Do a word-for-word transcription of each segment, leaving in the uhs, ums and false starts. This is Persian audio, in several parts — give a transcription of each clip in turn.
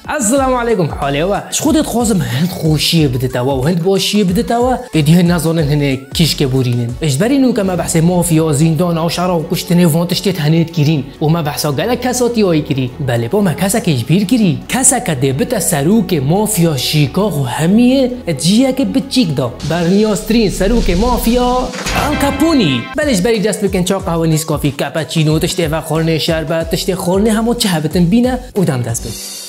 السلام عليكم حاليوا شخودت خوازم هند خوشيه بدتوا وهند باشيه بدتوا اديه نزانن هنه کیش که بورینن اجبرینو که ما بحث مافیا زندان او شرا و کشتنه وانتشتت هنید گیرین و ما بحثا گله کساتی های گیری بله با ما کسا که اجبیر گیری کسا که دبت سروک مافیا شیکاغ و همیه ادجیه که بچیک دا برنیاسترین سروک مافیا الکاپونی بلش بری دست بکن چا قهوه نیس کافی کاپچینو تشته و خورنه شربت تشته خورنه همو چه هبتن بینه و دم دست بکن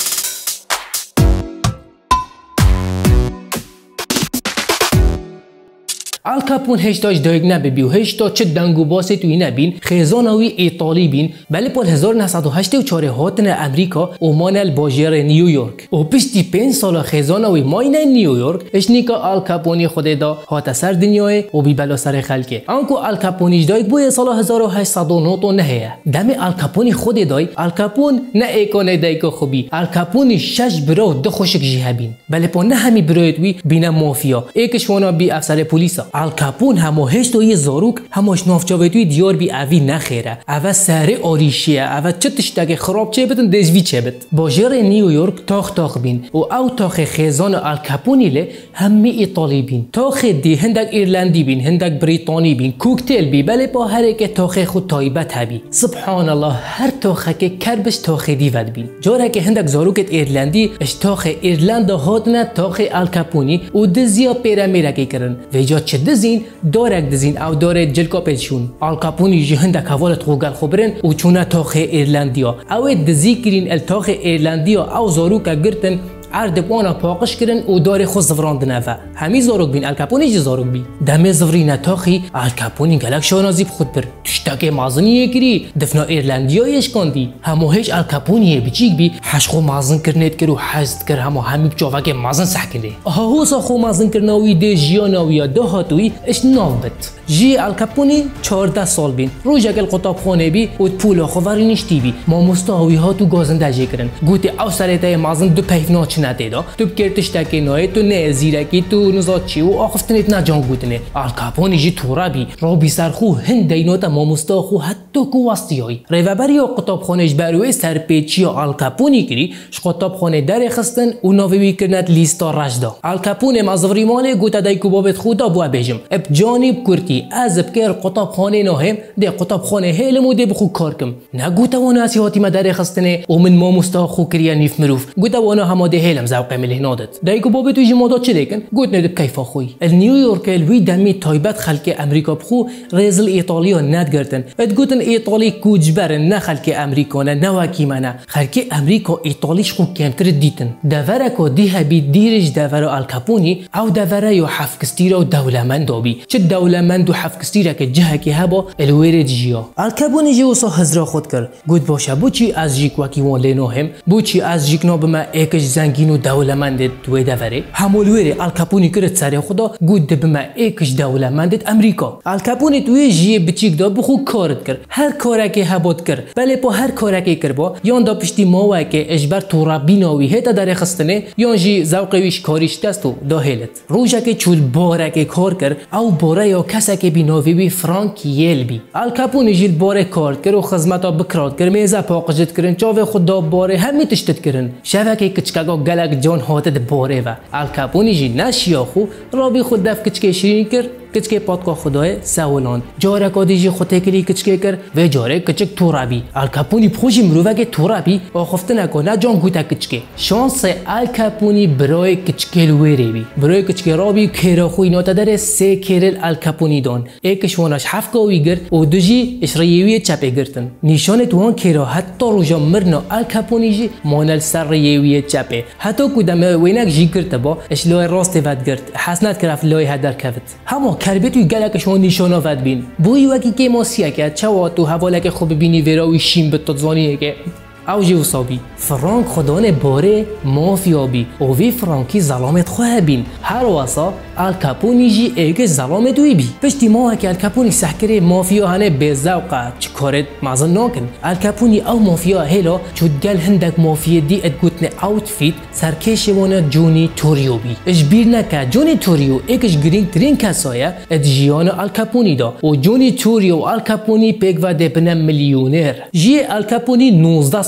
الکاپون هشتاش دایگ نبی و هشتا چه دنگو باسی توی نبین خیزانوی ایتالی بین بله پال هزار و نهصد و هشتاد و چهار هاتن امریکا و مانل باجر نیویورک و پشتی پنج سال خیزانوی ماین نیویورک اشنیکا الکاپونی خود دا هات سر دنیای و بی بلا سر خلکه آنکو الکاپونیش دایگ بوی سال هزار و هشتصد و نه نهه دم الکاپونی خود دای الکاپون نه ایکانه دایگا خوبی الکاپونی شش برو دو خوشک جهبین بله پا نه همی برایدوی بین مافیا ایکش وانا بی افسر پلیسا الکاپون همو هشت و یه زاروک هماش نافچاویتوی دیار بی اوی نخیره اوه سره آریشیه اوه چه تشتاک خراب چه بتن دزوی چه بت باجر نیویورک تاخ تاخ بین و او تاخ خیزان الکاپونی له همی ایتالی بین تاخ دی هندک ایرلندی بین هندک بریتانی بین کوکتیل بی بله با هر که تاخ خود تایبت هبی سبحان الله هر تاخ که کربش تاخ دیود بین جاره که هندک زاروکت ایرلندی اش تاخ ایرلند هاتنه تاخ الکاپونی و دزیا پیره میره که کرن ویجا چه دزین دارک دزین او داره جلکا پیشون الکاپونی جهنده کوالت خوگل خبرن و چونه تاخ ایرلندیا او دزی کرین التاخ ایرلندیا او زاروکا گرتن عرض بانا پاقش کردن و داره خود زفراندن اوه همی زاروک بین الکاپونی جه زاروک بی دمه زفری نتاخی الکاپونی گلک شانازیب خود بر تشتاک مازنیه کری دفنا ایرلندیایش کندی همو هیچ الکاپونیه بچیک بی حشخو مازن کرنید کرو حزد کر همو همی بچاوک مازن سحکنده آهو ساخو مازن کرناوی ده جیاناوی ده هاتوی اش ناو بد جی الکاپونی چهارده سال بین روزک القطاب خانه بی و پولا خواری نشتی بی ما مستاوی ها تو گازنده جه کرن گوتی او سریته مازن دو پیفناچ ندیدا تو بکرتش تکی نای تو نه زیرکی تو نزاد چی و آخفتنیت نجان گوتنه الکاپونی جی تورا بی را بی سرخو هند دیناتا ما مستاخو حتی کو وستیایی ریوبری یا قطاب خانهش بروی سرپیچی الکاپونی کری ش قطاب خانه در خستن و ناوی کرنت لیستا رجدا الکاپونی مازوری ماله گوتا دای کوبابت خدا بو بجم اب جانب کرتی از بکر قطاب خانه ناهم ده قطاب خانه هلمو ده بخو کارکم نه گوتا وانا اسیاتی ما در خستنه و من ما مستاخو کریا نیف مروف گوتا وانا هم ده هلم زوقه مله نادت دایکو بابت توی جمادات چه دیکن گوت ندب کیفا خوی نیویورک الوی دمی تایبت خلک امریکا بخو رزل ایتالیا ند گرتن اد گوتن ایتالی کوجبر نه خلک امریکا نه نواکی منه خلک امریکا ایتالیش خو کمتر دیتن دورکو دیه بی دیرج دور الکاپونی او دوره یو حفکستیرا و دولمند آبی چه دولمند و حفکستیرا که جه که هبا الویر جیا الکاپونی جی وسا هزرا خود کرد گوت باشه بوچی از جیک وکی وان لینوهم بوچی از جیک ناب ما ایکش زنگین و دولمندت توی دوره همولویره الکاپونی کرد سر خدا گود دب ما ایکش دولمندت امریکا الکاپونی توی جیه بچیک دا بخو کارت کرد هر کاره که هباد کرد بله پا هر کاره که کرد با یان دا پشتی ماوه که اجبر تورا بیناوی هتا در خستنه یان جی زوقویش کاریش دستو داهلت روژه که چول باره که کار کرد او باره یا کسا که بیناوی بی فرانک یل بی الکاپونی جیل باره کارت کرد و خزمتا بکرات کرد میزه پاقجت کرن چاوه خدا باره همی تشتت کرن شوه که کچکاگا گلک جان هاتد باره و الکاپونی جی نشیاخو رابی خود دف کچکه شیرین کرد کچکه پادکا خدای سوالان جاره کادیجی خود کلی کچکه کر و جاره کچک تورابی الکاپونی پروژی مروفه تورابی آخفته نکنه جان گوته کچکه شانس الکاپونی برای کچکه لویره بی برای کچکه رابی کراخوی ناتا در سه کرل الکاپونی دان ایکش وانش حفکاوی گرد و دوجی اشریوی چپه گرتن نشان توان کرا حتی روژا مرنا الکاپونی جی مانل سر ریوی چپه حتی کدام وینک جی کرد با اشلای راست ود گرد حسنت کرف لای هدر کفت همه کربی توی گلک شما نشانه ود بین بوی وکی که ماسیه که چوا تو حواله که خوب بینی ویراوی شیم به تزانیه که اوجی وصابی فرانک خدان باره مافیا بی اوی فرانکی ظلامت خواه بین هر واسا الکاپونی جی ایک ظلامت وی بی پشتی ماه که الکاپونی سحکره مافیا هنه به ذوقه چه کارت مازن ناکن الکاپونی او مافیا هلا چود گل هندک مافیا دی ادگوتن اوتفیت سرکش وانا جونی توریو بی اش بیر نکه جونی توریو ایکش گرینگ ترین کسایه اد جیان الکاپونی دا و جونی توریو الکاپونی پیک و دبنه میلیونر جی الکاپونی نوزده سال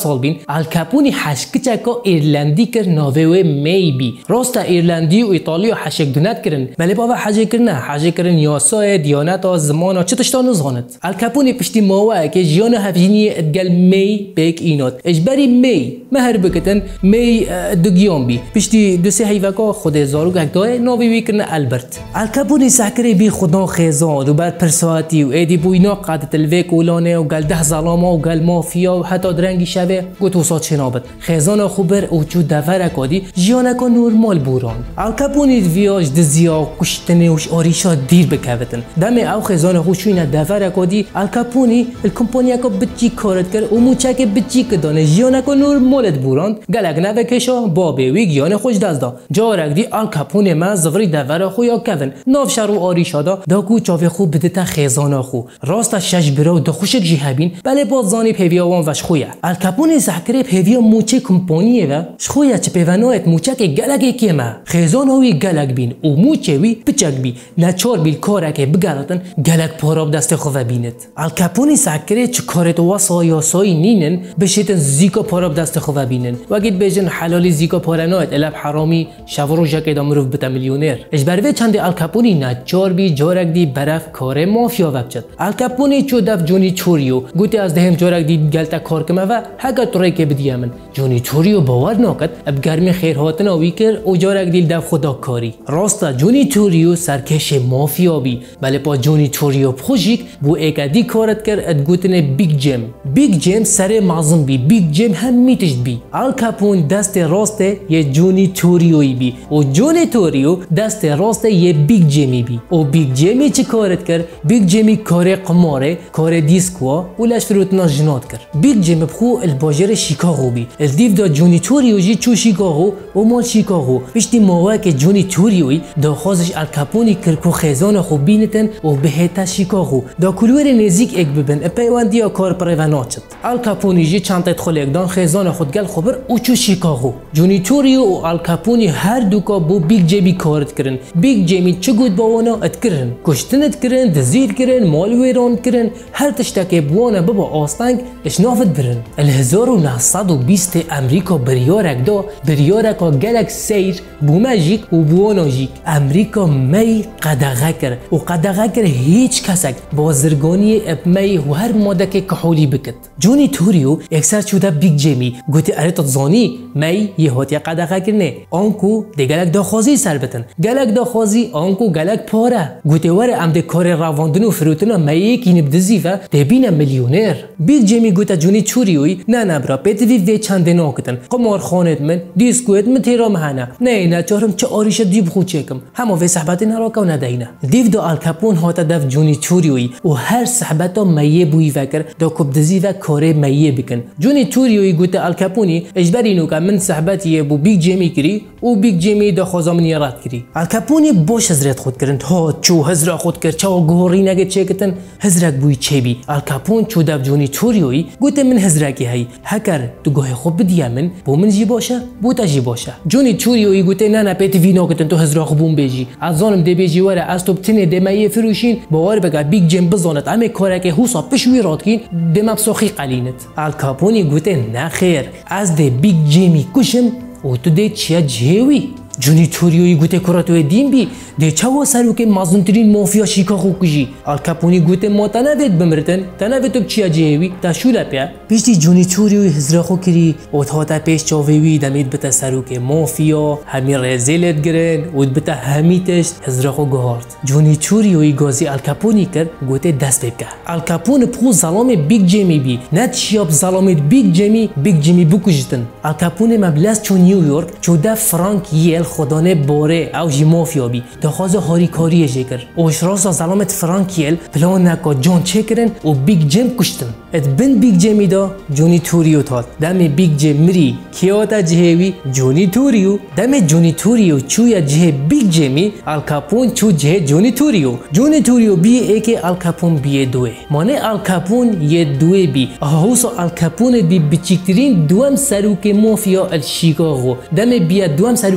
سال بین الکاپونی حشکچکا ایرلندی کر ناوی می بی راستا ایرلندی و ایتالیا حشک دونت کرن بله بابا حاجه کرنه حاجه کرن یاسای دیانت زمان چه تشتا نزانت الکاپونی پشتی ماوه که جیان هفجینی ادگل می بیک اینات اجبری می مهر بکتن می دگیان بی پشتی دو سه هیوکا خود زارو گکدای ناوی وی کرن البرت الکاپونی سحکره بی خدا خیزان و بعد پرساتی و ایدی بوینا قادت الویک ولانه و قال ده ظلامه و قال مافیا و حتی درنگی شوه گوت وسات شنابت خیزان خوبر او چو دفر کادی جیانکا نورمال بوران الکاپونی ویاج دزیا کشتنه وش آریشا دیر بکوتن دم او خیزان خوشوینه دفر کادی الکاپونی الکمپانیا کا بچی کارت کر و موچه که بچی کدانه جیانکا نورمالت بوران گلگ نوکشا بابه وی گیان خوش دزدا جارک دی الکاپونی من زغری دفر خویا کون ناف شرو آریشا دا داکو چاوی خوب بدتا خیزان خو راست شش برو دو خوشک جهبین بله باز زانی پیویاوان وش خویا الکاپونی زحکره پیویا موچه کمپانیه و شخویا چه پیونایت موچه که گلگه کیمه خیزان هاوی گلگ بین و موچه وی بچک بی نچار بیل کاره که بگراتن گلگ پاراب دست خواه بینت الکاپونی زحکره چه کارت واسا یاسایی نینن بشیتن زیکا پاراب دست خواه بینن وگید بیجن حلالی زیکا پارانایت الاب حرامی شورو جاکه دا مروف بتا میلیونر اجبروی چند الکاپونی نچار بی جارک دی برف کار مافیا وبچد الکاپونی چو دف جونی چوریو گوتی از دهم جارک دی گلتا کار کمه و هگا طوری که بدیامن جونی چوریو باور ناکد اب گرمی خیر هاتن آوی کر او جارک دیل دف خدا کاری راستا جونی چوریو سرکش مافیا بی بله پا جونی چوریو خوشیک بو ایکادی کارت کر اد گوتن بیگ جیم بیگ جیم سر معظم بی بیگ جیم هم میتشد بی الکاپون دست راست یه جونی چوریوی بی و جونی چوریو دست راست یه بیگ جیمی بی و بیگ جیمی چه کارت کر بیگ جیمی کار قماره کار دیسکوا ولش فروتنا جنات کر بیگ جیم بخو الباجر شیکاغو بی الدیف دا جونی چوریو جی چو شیکاغو و مال شیکاغو پشتی ماوه که جونی چوریوی دا خازش الکاپونی کرکو خیزان خو بینتن و بهتا شیکاغو دا کلور نزیک اک ببن پیواندیا کار پریوناچت الکاپونی جی چانتت خلیک دان خیزان خود گل خبر او چو شیکاغو جونی چوریو و الکاپونی هر دوکا بو بیگ جیمی کارت کرن بیگ جیمی چه گود باوانا ات کرن کشتنت کرن دزیر کرن مال ویران کرن هر تشتاکه بوانا بابا آستنگ اشنافت برن الهزار و نهصد و بیست امریکا بریارک دا بریارکا گلک سیر بومجیک و بوانا جیک امریکا می قدغه کر و قدغه کر هیچ کسک بازرگانی اب می و هر ماده که کحولی بکت جونی توریو اکثر چوده بیگ جیمی گوتی اره تزانی می یه هاتی قدغه کرنه آنکو ده گلک داخوازی سر بتن گلک داخوازی آنکو گلک پاره گوتی وره ام ده کار رواندن و فروتنا می کین بدزی و ده بین میلیونر بیگ جیمی گوتا جونی چوریوی نه نه برا پیتوی وی چنده ناکتن قمار خانت من دیسکویت من تیرا مهنه نه نه چهارم چه آریش دیب خود چکم همه وی صحبت نراکا و ندینه دیو دا الکاپون هاتا دف جونی چوریوی و هر صحبتا میه بوی وکر دا کب دزی و کاره میه بکن جونی چوریوی گوتا الکاپونی اجبری نوکا من صحبتی بو بیگ جیمی کری و بیگ جیمی دا خوزا من یارات کری الکاپونی باش هزرت خود کرند ها چو هزرا خود کرد چو گوری نگه چکتن هزرک بوی چه بی الکاپون چو دف جونی چوریوی گوتا من هزرکی هی هکر تو گوه خوب بدیا من بو من جی باشه بو تا جی باشه جونی چوریوی گوتا نه نه پیت وی ناکتن تو هزرا خوبون بیجی از آنم دی بیجی وره از تو بتنه دمایه فروشین باور بگه بیگ جیم بزانت همه کاره که حساب پشوی راد کین دم بسخی قلینت الکاپونی گوتا نه خیر از دی بیگ جیمی کشم و تو دی چیا جهوی جونی چوریوی گوته کراتوی دین بی ده چوا سرو که مازنترین مافیا شیکاغو کجی الکاپونی گوته ما تنوید بمرتن تنوید تو چیا جهوی تا شولا پیا پیشتی جونی چوریوی هزراخو کری و تا تا پیش چاویوی دمید بتا سرو که مافیا همین رزیلت گرن و بتا همیتش هزراخو گهارد جونی چوریوی گازی الکاپونی کرد گوته دست بکه الکاپون پخو ظلام بیگ جیمی بی نت شیاب ظلامت بیگ جیمی بیگ جیمی بکجتن الکاپون مبلس چون نیویورک چوده فرانک یل خدانه باره او جی مافیا بی دخواز هاری کاریه جکر اوش راسا سلامت فرانکیل پلان نکا جان چکرن و بیگ جیم کشتن ات بن بیگ جیمی دا جونی توریو تاد دم بیگ جیم مری کیاتا جهوی جونی توریو دم جونی توریو چویا جه بیگ جیمی الکاپون چو جه جونی توریو جونی توریو بی ایک الکاپون بی دوه مانه الکاپون یه دوه بی احوصا الکاپون بی بچیکترین دوام سروک مافیا الشیکاغو دم بیا دوام سروک مافیا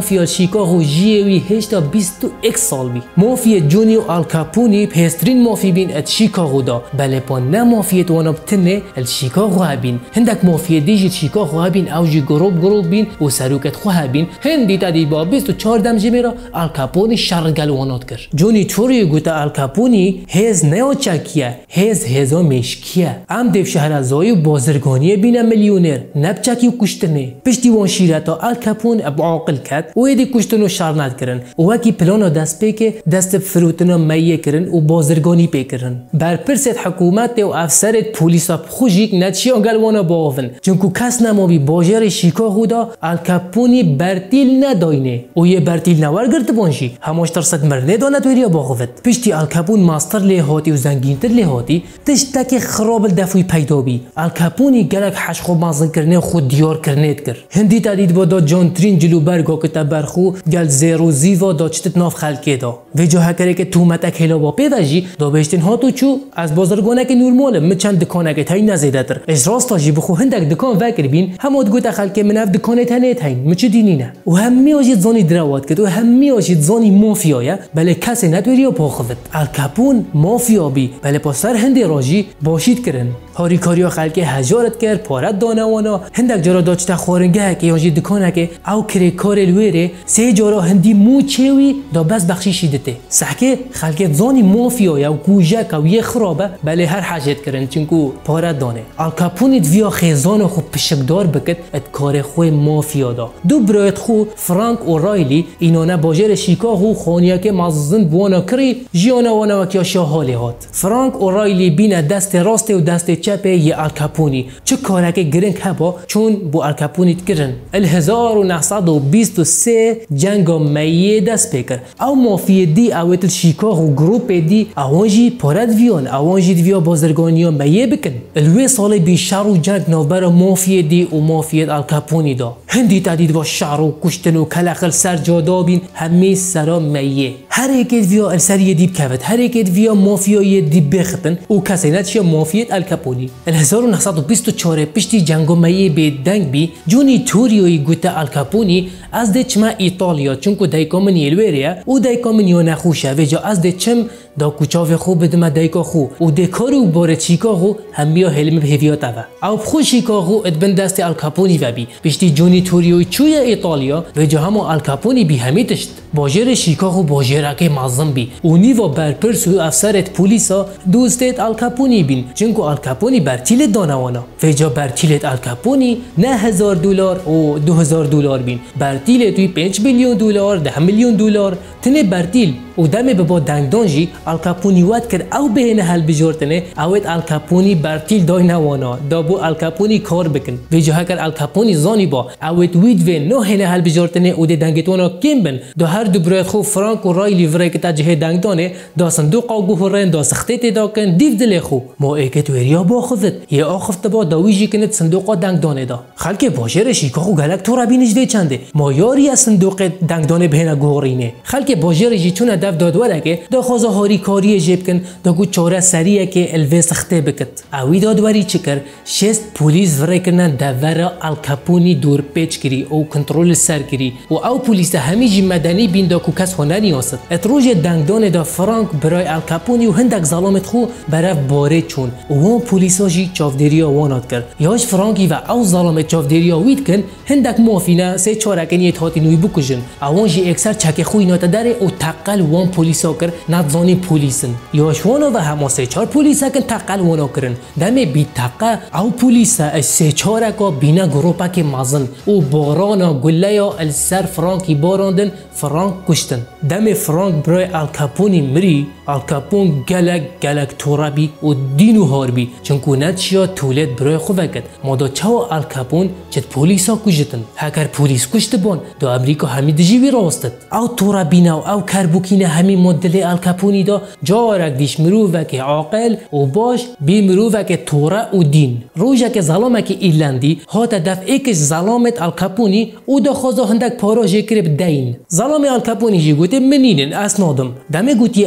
مافیا شیکاگو جیوی هشتا بیست و یک سال بی مافیا جونی و آلکاپونی پهسترین مافی بین ات شیکاگو دا بله پا نه مافیا توانا بتنه ال شیکاگو هبین هندک مافیا دیجی شیکاگو هبین اوجی گروب گروب بین و سروکت خو هبین هندی تادی با بیست و چهار دم جمیرا آلکاپونی شرگلوانات کر جونی چوری گوتا آلکاپونی هز نیا چکیه هز هزا مشکیه ام دیو شهر زای بازرگانی بین میلیونر نبچکی و کشتنه پشتی وان شیرتا آلکاپون اب عاقل کد و ایدی کشتنو شرنت کرن و وکی پلانا دست پیک دست فروتنا میه کرن و بازرگانی پیکرن بر پرست حکومت و افسرت پولیسا خوشیک نتشی آنگلوانا باون چونکو کس نماوی باجر شیکاگو دا آلکاپونی برتیل نداینه و یه برتیل نوار گرد بانشی هماش ترسد مرنه دانت ویریا باقوت پشتی آلکاپون ماستر لیهاتی و زنگینتر لیهاتی تشتک خراب الدفوی پیدا بی آلکاپونی گلک حشخو مازن کرنه خود دیار کرنه کر هندی تدید با دا جان ترین جلو برگا که تبرخو گل زیرو زیوا دا چتت ناف خلکه دا و جا هکره که تومت اکیلا با پیوشی دا بهشتین هاتو چو از بازرگانه که نورماله من چند دکانه که تایی نزیده تر اش راستا جی بخو هندک دکان وکر بین همه دگوت خلکه من اف دکانه تنه تاین مچه دینی نه و همی آجید زانی دروات کد و همی آجید زانی مافیایه بله کسی ندوری و پاخوت آلکاپون مافیا بی بله پاسر هندی راجی باشید کرن هاری کاریا خلکه هجارت کرد پارت دانوانا هندک جارا داشته خورنگه که یانجی دکانه که او کری کار الویره سه جارا هندی مو چوی دا بس بخشی شیدته سحکه خلکه زانی مافیایه و گوجک و یه خرابه بله هر حاجت کرن چونکو پارت دانه آلکاپونیت ویا خیزان خو پشکدار بکت ات کار خو مافیا دا دو برایت خو فرانک و رایلی اینانه باجر شیکاگو خانیه که مازن بوانا کری جیانا وانا وکیا شاحالی هات فرانک و رایلی بین دست راست و دست چپ یه آلکاپونی چه کاره که گرنگ هبا چون بو آلکاپونیت کرن ال هزار و نهصد و بیست و سه جنگا میه دست بکر او مافیا دی اویت شیکاگو گروپ دی اوانجی پارت ویان اوانجی ویا بازرگانی میه بکن الوی سال بی شر و جنگ نوبر مافیا دی و مافیا آلکاپونی دا هندی تدید با شعر و کشتن و کلخل سر جادا بین همه سرا میه هر یک ویا السری دیب کفت هر یک ویا مافیای دیب بختن و کسی نتشه مافیا آلکاپونی ال هزار و نهصد و بیست و چهار پشتی جنگو میه به دنگ بی جونی توریوی گوته آلکاپونی از دچما ایتالیا چونکو دایکا من یلویریا و دایکا من یو نخوشه و جا از دچم دا کوچاو خوب بدم دایکا خو و دکارو بار شیکاگو همیا هلم بهویات و او خو شیکاگو ادبن دست آلکاپونی و بی پشتی جونی توریوی چوی ایتالیا و جا همو آلکاپونی بی همیتشت باجر شیکاگو باجره که معظم بی و نیوا برپرس و افسرت پولیسا دوستت آلکاپونی بین چونکو آلکاپونی برتیل دانوانا و جا برتیلت آلکاپونی نه هزار دلار و دو هزار دلار بین برتیل توی پنج میلیون دلار ده میلیون دلار تنه برتیل و دمه به با دنگدانجی آلکاپونی واد کرد او به نه حل بجورتنه اوت آلکاپونی برتیل دای نوانا دابو آلکاپونی کار بکن و جا کر آلکاپونی زانی با اوت وید و نه نه حل بجورتنه و ده دنگتونا کیم بن دو هر دو برایت خو فرانک و رایلی ورای که تجه دنگدانه دا صندوق او گوهرن دا سختیت دا کن دیو دل خو ما ایکت وریا با خودت یه آخفت با داویجی کنت صندوق دنگدانه دا خلک باجر شیکاگو گلک تو را بینش ده چنده ما یاری از صندوق دنگدانه بهنا گورینه خلک باجر جی چون دف دادوره که دا خوزا هاری کاری جیب کن دا گو چاره سریعه که الوی سخته بکت اوی دادوری چکر شست پولیس ورای کنن دور آلکاپونی دور پیچ کری او کنترل سر کری و او پولیس همیجی مدنی بین دا کو کس هنری نیاست اتروج دنگدان دا فرانک برای آلکاپونی و هندک ظلامت خو برف باره چون و وان پولیسا جی چافدریا وانات کرد یاش فرانکی و او ظلامت چافدریا وید کن هندک مافینا سه چارکنی هاتی نوی بکجن اوان جی اکثر چک خوی نات داره و تقل وان پولیسا کر نظانی پولیسن یاش وانا و هما سه چار پولیسا کن تقل وانا کرن دمه بی تقه او پولیسا از سه چارکا بینا گروپا که مازن و بارانا گله یا السر فرانکی باراندن فرانک کشتن دم فرانک برای آلکاپونی مری آلکاپون گلک گلک تورابی و دینو هاربی چونکو نتشیا تولد برای خوبکت مادا چاو آلکاپون چت پولیسا کشتن هکر پولیس کشت بان دو امریکا همی دجیوی راستد او تورابینا و او کربوکینه همی مدل آلکاپونی دا جارک دیش مروفک عاقل و باش بی مروفک تورا و دین روژک ظلامک ایرلندی هات دف ایکش ظلامت آلکاپونی و دا خوزا هندک پارا جکرب دین ظلام آلکاپونی جی گوته منینن اسنادم دمه گوتی اسناد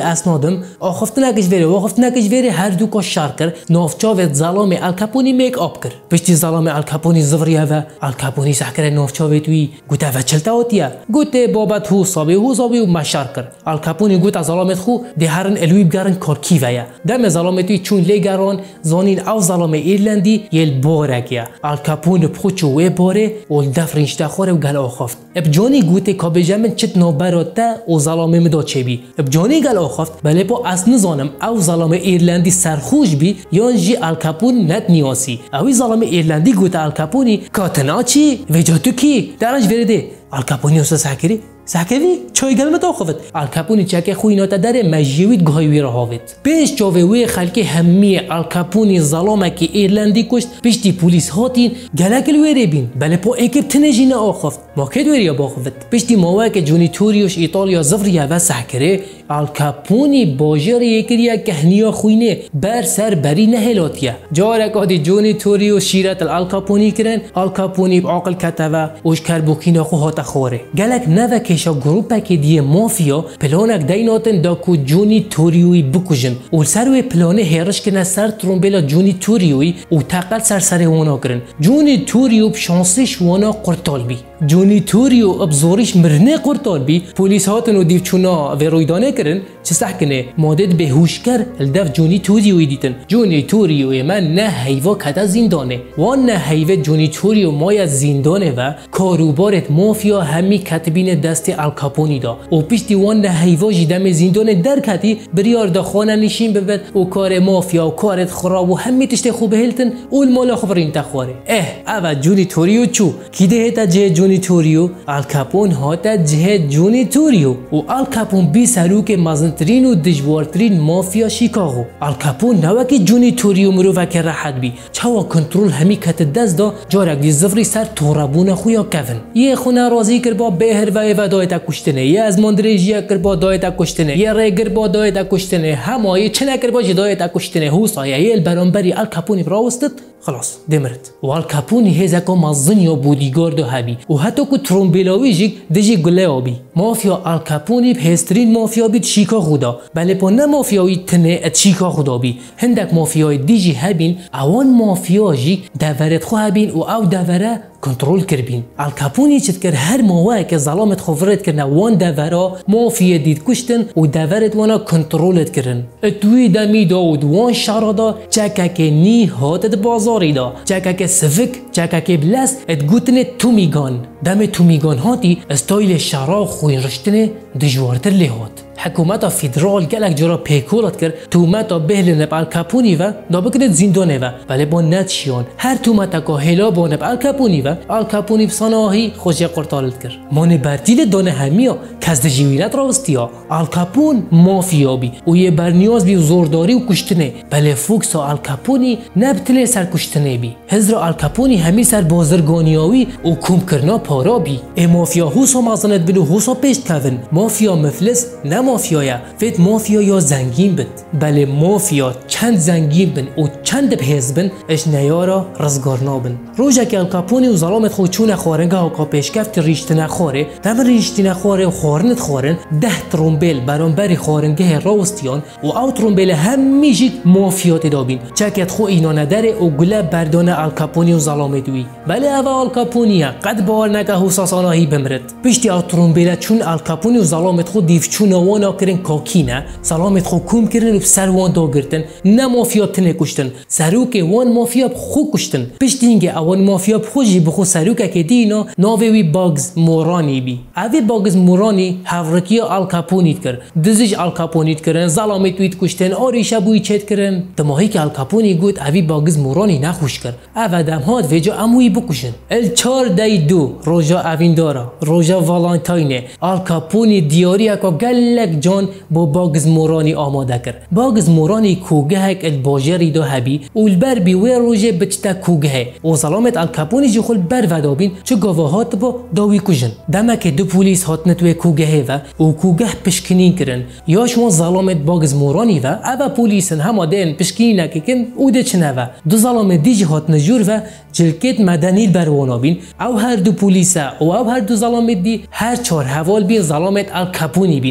آدم آخفتنا کش ویره و آخفتنا کش ویره هر دو کا شر کر نافچاوت ظلام الکاپونی میک آپ کر پشتی ظلام الکاپونی زوریه و الکاپونی سحکر نافچاوت وی گوته و چلتا وتیا گوته بابت هو صابی هو صابی و مشار کر الکاپونی گوته ظلامت خو ده هرن الوی بگرن کارکی ویا دم ظلامت وی چون لگران زانین او ظلام ایرلندی یل بارکیا الکاپون بخوچو و باره و دفرینش دخوره و گل آخفت اب جانی گوته کابجمن چت نابراته و ظلام مدا چه بی اب جانی گل آخفت بله با از نزانم او ظلام ایرلندی سرخوش بی یا جی الکاپون نت نیاسی اوی ظلام ایرلندی گوته الکاپونی کاتنا چی وجا تو کی درنج ورده الکاپونی اصلا سحکری سحکوی چای گلمت آخفت الکاپونی چکه خوی ناتا داره مجیوید گاهی راهوید پیش چاوی خلک همی الکاپونی ظلامه که ایرلندی کشت پشتی پلیس هاتین گلکل ویره بین بله پا اکب تنجین آخفت ما که دوری باخفت پشتی ماوه که جونی توریوش ایتالیا زفریه و سحکره الکاپونی باجر یکریه کهنیا خوینه بر سر بری نهلاتیه جارک آدی جونی توریو شیرت الکاپونی کرن الکاپونی بعقل کتوه اوش کربوکینا خو هات خوره گلک نوه کشا گروپه که دیه مافیا پلانک دیناتن دا کو جونی توریوی بکوژن و سروی پلانه هرش کنه سر ترومبیلا جونی توریوی و تقل سر سر وانا کرن جونی توریو بشانسش وانا قرطال بی جونی توریو ابزوریش مرنه قرطال بی پولیس هاتن و دیوچونا و رویدانه کرن چه سحکنه مادد بهوش کر الدف جونی توریوی دیتن جونی توریوی من نه حیوا کتا زندانه وان نه حیوه جونی توریو مای زندانه و کاروبارت مافیا همی کتبین دست الکاپونی دا و پیشتی وان نه حیوا جیدم زندانه در کتی بریار دا خانه نشین ببد و کار مافیا و کارت خراب و همی تشت خوب هلتن اول مالا خبرین تخواره اه اول جونی توریو چو کی ده تا جه جونی توریو الکاپون هاتا جه جونی توریو و الکاپون بی سروک مزنترین و دجوارترین مافیا شیکاگو الکاپون نوکی جونی توریو مروفه که راحت بی چوا کنترول همی کت دست دا جارک دی زفری سر تورابون خویا کفن یه خونه رازی کر با بهر و و دایتا کشتنه یه از ماندریجیا کر با دایتا کشتنه یه ریگر با دایتا کشتنه همایی چنه کر با دایتا کشتنه حوصایه یه البرانبری الکاپونی براوستد خلاص دمرت و الکاپونی هزاکو مازنیا بودیگارد هبی و حتی کو ترومبیلاوی جیک دجی گله آبی مافیا الکاپونی بهسترین مافیا بید شیکاگو دا بله پا نه مافیاوی تنه ات شیکاگو دا بی هندک مافیای دیجی هبین اوان مافیا جی دورت خو هبین و او دوره کنترل کربین الکاپونی چت کر هر موقع که ظلامت خفرت کرنه وان دورا مافیا دید کشتن و دورت وانا کنترلت کرن اتوی دمی داود وان شرادا چکک نی هاتت بازاری دا چکک سفک چکک بلس ات گوتن تومیگان دم تومیگان هاتی استایل شرا خوین رشتنه دجوارتر لیهات حکومت فدرال گلک جرا پیکولت کرد تومت بهل نب الکاپونی و نابکرد زندانه و ولی با نتشیان هر تومت که هلا با نب الکاپونی و الکاپونی بساناهی خوشی قرطالت کرد من برتیل دانه همیا کزد جویرت راستیا الکاپون مافیا بی و یه برنیاز بی و زورداری و کشتنه بله فوکس و الکاپونی نبتله سر کشتنه بی هزر الکاپونی همی سر بازرگانیاوی و کم کرنا پارا بی ای مافیا حوصا مازنت بلو حوصا پیشت کون مافیا مفلس نه مافیایا فت مافیا یا زنگین بد بله مافیا چند زنگین بن و چند بهزبن اش نیارا رزگارنا بن روزا که الکاپونی و ظلامت خود چون خورنگه و کا پیشکفت ریشت نخوره دم ریشت نخوره و خورنت خورن ده ترومبیل برانبری خورنگه راوستیان و او ترومبیل همیجی مافیا تدابین چکت خو اینا نداره و گله بردان الکاپونی و ظلامت وی بله او الکاپونی قد بار نکه حساسانهی بمرد پشتی او ترومبیل چون الکاپونی و ظلامت خود دیف چون وانا کرن کاکینه سلامت خو کوم کرن و سر وان دا گرتن نه مافیا تنه کشتن سروک وان مافیا خو کشتن پشتی اینگه اوان مافیا خوشی بخو سروک که دینا ناوی باگز مورانی بی اوی باگز مورانی هورکیا الکاپونیت کر دزش الکاپونیت کرن ظلامت ویت کشتن آریشا بوی چت کرن دماهی که الکاپونی گوت اوی باگز مورانی نخوش کر او دم هات وجا اموی بکشن ال چار دای دو روزا اویندارا روزا والانتاینه الکاپونی دیاری اکا گلک جان با باگز مورانی آماده کرد باگز مورانی کوگهک الباجری دو هبی اولبر بی و روزه بچتا کوگه و سلامت الکاپونی جو خل بر ودابین چه گواهات با داوی کجن دمک دو پلیس هات نتوی کوگه و و کوگه پشکنین کرن یا شما سلامت باگز مورانی و او پلیسن هم دین پشکنین نکن او ده چنه و دو سلامت دیجی هات نجور و جلکت مدنی بروانابین او هر دو پلیسه و او هر دو سلامت دی هر چهار حوال بین سلامت الکاپونی بین هات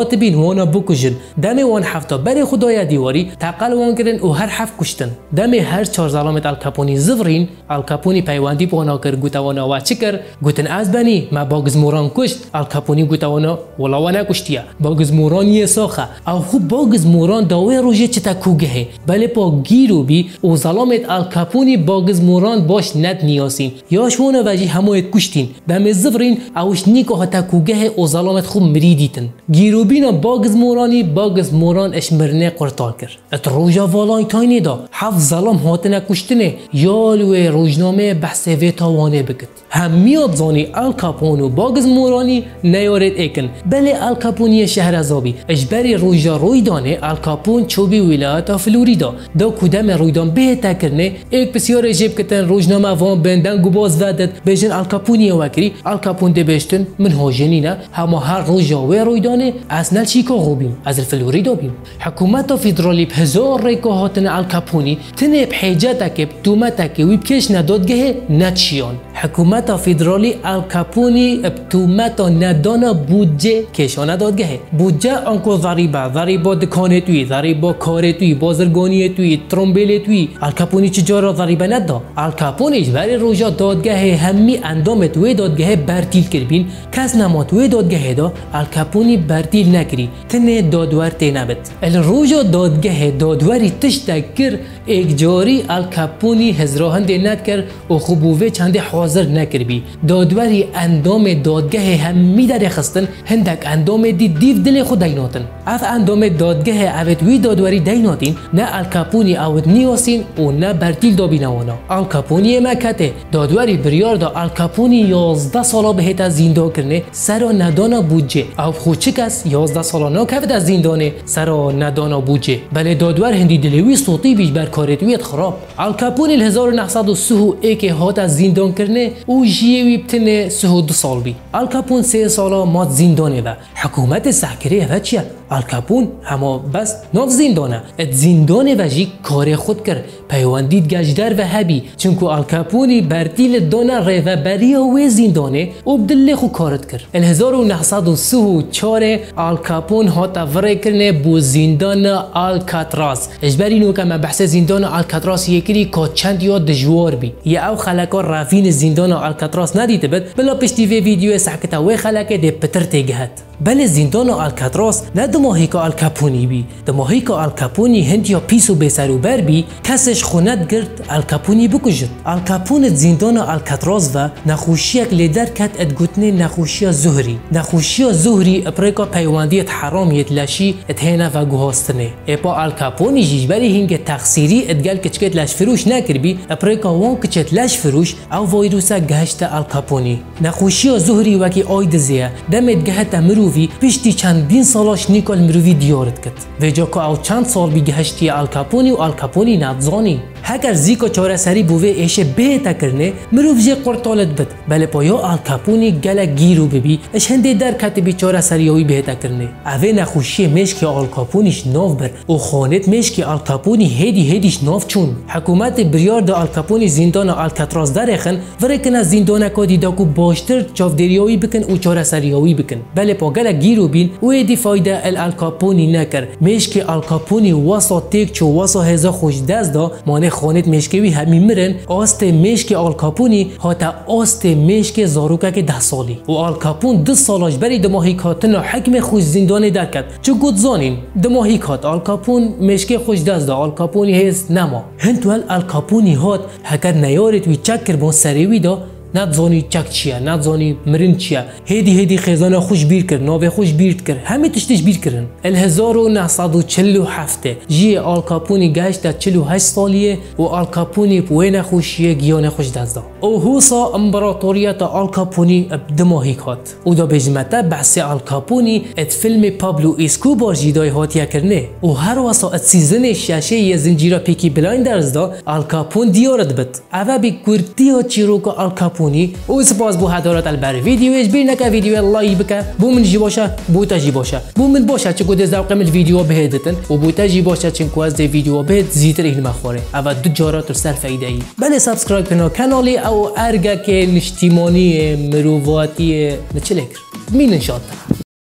هات بین وانا بکشن دم وان هفته بری خدای دیواری تقل وان کردن و هر هفت کشتن دم هر چهار ظلامت الکاپونی زفرین الکاپونی پیوندی وانا کرد گوت وانا و چکر گوتن از بنی ما باگز موران کشت الکاپونی گوت وانا ولا وانا کشتیا باگز موران یه ساخه او خوب باگز موران داوی روزی چتا کوگه بله با گیرو بی و ظلامت الکاپونی باگز موران باش ند نیاسین یاش وانا وجی همویت کشتین دم زفرین اوش نیکو هتا کوگه و ظلامت خوب مریدیتن گیرو بینا باگز مورانی باگز موران اش مرنه قرطال کر ات روجا والای تاینی دا حف ظلام هاتنه کشتنه یالوی روجنامه بحث وی تاوانه بکت هم میاد زانی الکاپون و باگز مورانی نیارد ایکن بله الکاپونی شهر ازابی اجبری روجا رویدانه الکاپون چوبی ولایت فلوریدا دا کدام رویدان بهتا کرنه ایک بسیار جیب کتن روجنامه وان بندن گباز ودد بجن الکاپونی وکری الکاپون ده بشتن من هاجنینه هما هر روجا و رویدانه از نل شیکاگو بیم از فلوریدا بیم حکومت فدرالی بهزار ریکا هاتن الکاپونی تنه بحیجتک بتومتک وی بکش ندادگه نچیان حکومت فدرالی الکاپونی بتومت ندانا بودجه کشانه دادگه بودجه آنکو ضریبه ضریبه دکانه توی ضریبه کاره توی بازرگانی توی ترومبیل توی الکاپونی چجارا ضریبه ندا الکاپونیش برای روجا دادگه همی اندام توی دادگه برتیل کربین کس نما توی دادگه دا الکاپونی برتیل نکری تنه دادور تینبت الروجا دادگه دادوری تشتکر ایک جاری الکاپونی هزراهند ند کر و خوبوه چند حاضر نکر بی دادوری اندام دادگه همی در خستن هندک اندام دی دیو دل خود دیناتن اف اندام دادگه اوید وی دادوری دیناتین نه الکاپونی اوید نیاسین و نه برتیل دا بینوانا الکاپونی مکته دادوری بریار دا الکاپونی یازده سالا بهت زندان کرنه سرا ندانا بودجه او خوچه کس یازده سالا ناکفت از زندانه سرا ندانا بودجه بله دادور هندی دلوی صوتی بیش بر کارتویت خراب الکاپونی هزار و نهصد و سی و یک هات از زندان کرنه او جیوی بتنه سی و دو سال بی الکاپون سه سالا مات زندانه و حکومت سحکره و چیه الکاپون هما بس ناف زندانه ات زندانه و جی کار خود کرد پیوندید گجدر و هبی چونکو الکاپونی برتیل دانه ریوبری و زندانه و بدل خو کارت کرد هزار و نهصد و سی و چهار الکاپون هات وری کرنه بو زندان الکاتراز اجبری نو که ما بحث زندان الکاتراز یکری که چند یا دجوار بی یا او خلکا رافین زندان الکاتراز ندیده بد بلا پشتی وی ویدیو سحکتا و خلکه ده پتر تیگهت بله زندان الکاتراز نه دماهی که الکاپونی بی دماهی که الکاپونی هند یا پیسو بسرو بر بی کسش خوند گرد الکاپونی بکجد الکاپون زندان الکاتراز و نخوشیک لیدر کت ادگوتنه نخوشی زهری نخوشی زهری اپریکا پیوندیت حرامیت لشی اتهنه و گوهاستنه اپا الکاپونی جیجبری هنگ تقصیری ادگل کچکت لش فروش نکر بی اپریکا وان کچت لش فروش او ویروسا گهشت الکاپونی نخوشی زهری وکی آید زیه دمت گهت مرو مروی پشتی چندین سالاش نیکال مروی دیارت کرد و جا که او چند سال بیگهشتی الکاپونی و الکاپونی نبزانی هکر زیکا چاره سری بوه ایشه بهتا کرنه مروف جه قرطالت بد بله پایا الکاپونی گله گیرو ببی اش هنده در کتبی چاره سریوی بهتا کرنه اوه نخوشی مشکی الکاپونیش ناف بر او خانت مشکی الکاپونی هدی هدیش ناف چون حکومت بریار دا الکاپونی زندان الکاتراز درخن ورکن از زندان کادی داکو باشتر چافدریوی بکن و چاره سریوی بکن بله پا گله گیرو بین و ایدی فایده الکاپونی نکر مشکی الکاپونی واسا تیک چو واسا هزا خوش دست دا مانه خانت مشکوی همین مرن آست مشک الکاپونی هاتا آست مشک زاروکا که ده سالی و الکاپون دو سالاش بری دماهی کاتن حکم خوش زندانی در کرد چو گود زانین دماهی کات الکاپون مشک خوش دست دا الکاپونی هست نما هنتوال الکاپونی هات هکر نیارت وی چکر بان سریوی دا نزانی چک چیه نزانی مرن چیه هدی هدی خزانه خوش بیر کرد ناوه خوش بیرد کرد همه تشتش بیر کردن هزار و نهصد و چهل و هفت جی الکاپونی گشت چهل و هشت سالیه و الکاپونی بوین خوشیه گیان خوش دزدا او هوسا امپراتوریت الکاپونی دماهی کات او دا بجمته بحث الکاپونی ات فیلم پابلو اسکوبار جیدای هاتیه کرنه و هر واسا ات سیزن شاشه یه زنجیرا پیکی بلایندرز دا الکاپون دیارت بد اوه بی کورتی ها چیروکا الکاپون و سپاس بو هدارات البر ویدیوش بیر نکه ویدیو لایک بکه بو من جی باشه بو تا جی باشه بو من باشه چه گود ذوق من ویدیو بهدتن و بو تا جی باشه چه کو از ویدیو بهت زیتر این مخوره اول دو جارات سر فایده ای بله سابسکرایب کنه کانالی او ارگه که نشتیمانی مرواتی نچلکر مین ان شاء الله